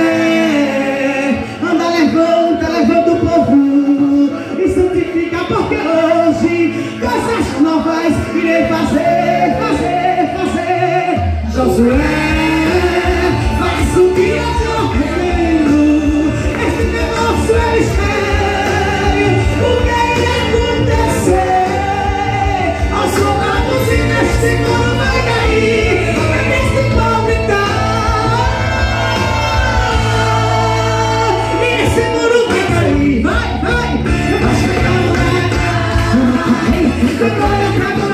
Anda, levanta, levanta o povo e santifica, porque hoje coisas novas irei fazer, fazer, fazer. Josué, vai subir a Jordão, este negócio é mistério, o que irá acontecer? Aos soldados e neste mundo vai cair, neste pobre tá. E esse muro vai cair, vai, vai, vai chegar a muralha, vai, vai, vai,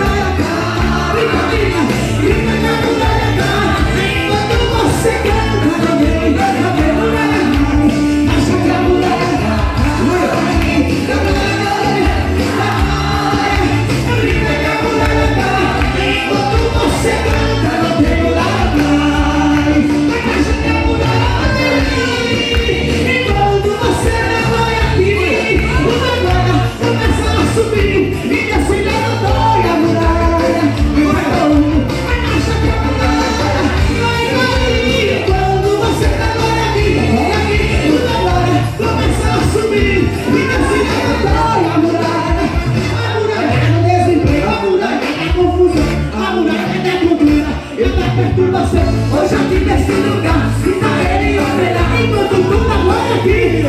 hoje aqui nesse lugar, se tá ele operar enquanto tudo agora aqui.